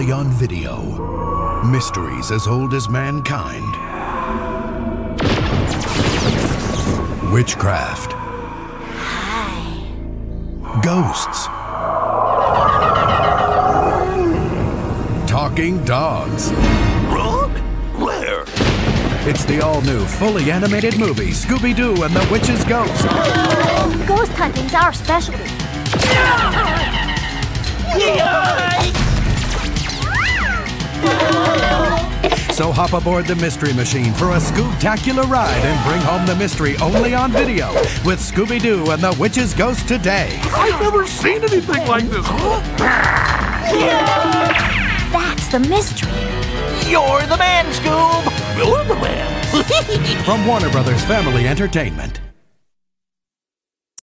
only on video. Mysteries as old as mankind. Witchcraft. Ghosts. Talking dogs. Wrong? Where? It's the all-new, fully animated movie, Scooby-Doo and the Witch's Ghost. Ghost hunting's our specialty. So hop aboard the Mystery Machine for a Scoob-tacular ride and bring home the mystery only on video with Scooby-Doo and the Witch's Ghost today. I've never seen anything like this. That's the mystery. You're the man, Scoob. You're the man. From Warner Brothers Family Entertainment.